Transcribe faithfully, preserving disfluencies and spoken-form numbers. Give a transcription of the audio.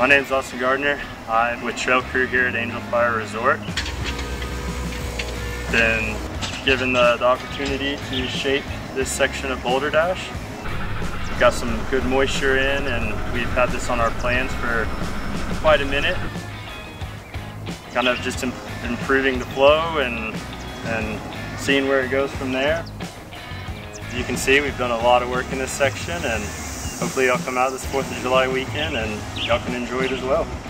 My name is Austin Gardner. I'm with Trail Crew here at Angel Fire Resort. Been given the, the opportunity to shape this section of Boulder Dash. Got some good moisture in, and we've had this on our plans for quite a minute. Kind of just imp improving the flow and, and seeing where it goes from there. As you can see, we've done a lot of work in this section, and hopefully y'all come out this fourth of July weekend and y'all can enjoy it as well.